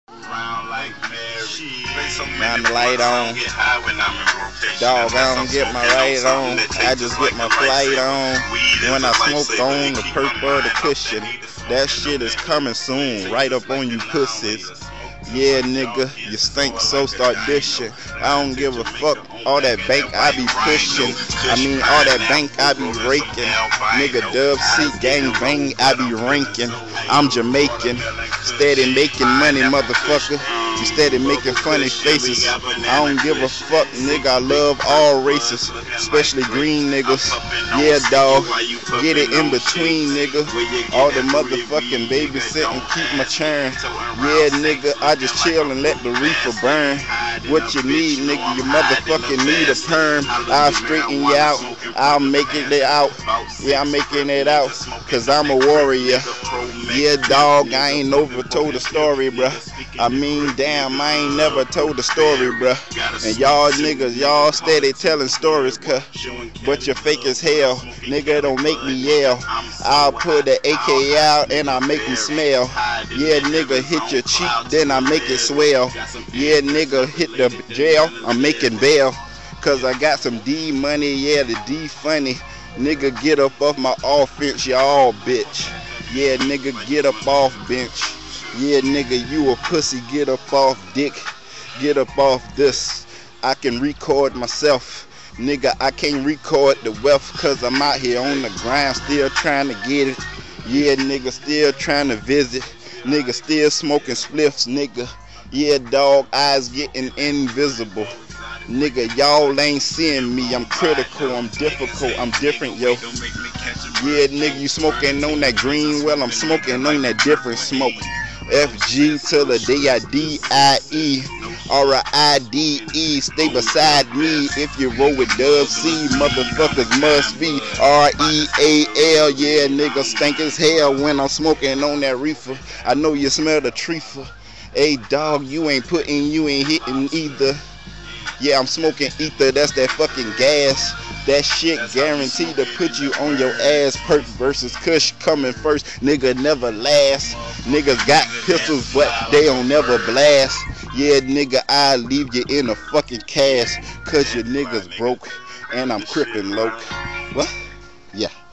Now the light on. Dog, I don't get my right on. I just get my flight on. When I smoke on the perp or the cushion, that shit is coming soon. Right up on you pussies. Yeah, nigga, you stink, so start dishing. I don't give a fuck, all that bank I be pushing. I mean, all that bank I be raking. Nigga, Dub C, gang bang, I be ranking. I'm Jamaican, steady making money, motherfucker. You steady making funny faces. I don't give a fuck, nigga, I love all races, especially green niggas. Yeah, dog, get it in between, nigga. All the motherfucking babysitting, keep my churn. Yeah, nigga, I just chill and let the reefer burn. What you need, nigga, you motherfucking need a perm. I'll straighten you out, I'll make it out. Yeah, I'm making it out, cause I'm a warrior. Yeah, dog, I ain't never told a story, bruh. I mean, damn, I ain't never told a story, bruh. And y'all niggas, y'all steady telling stories, but you're fake as hell. Nigga, don't make me yell. I'll put the AK out and I'll make you smell. Yeah, nigga, hit your cheek, then I make it swell. Yeah, nigga, hit the jail, I'm making bail. Cause I got some D money, yeah, the D funny. Nigga, get up off my offense, y'all bitch. Yeah, nigga, get up off bench. Yeah, nigga, you a pussy, get up off dick. Get up off this. I can record myself. Nigga, I can't record the wealth cause I'm out here on the grind still trying to get it. Yeah, nigga, still trying to visit. Nigga, still smoking spliffs, nigga. Yeah, dog, eyes getting invisible. Nigga, y'all ain't seeing me. I'm critical, I'm difficult, I'm different, yo. Yeah, nigga, you smoking on that green, well, I'm smoking on that different smoke. FG till the day I D-I-E. R-I-D-E, stay beside me. If you roll with Dub C, motherfuckers must be R-E-A-L. Yeah, nigga, stink as hell when I'm smoking on that reefer. I know you smell the treefer. Hey, dog, you ain't hitting either. Yeah, I'm smoking ether, that's that fucking gas. That shit guaranteed to put you on your ass. Perk versus Kush coming first, nigga never last. Niggas got pistols, but they don't never blast. Yeah, nigga, I leave you in a fucking cast, cause your niggas broke, and I'm crippin' loc. What? Yeah.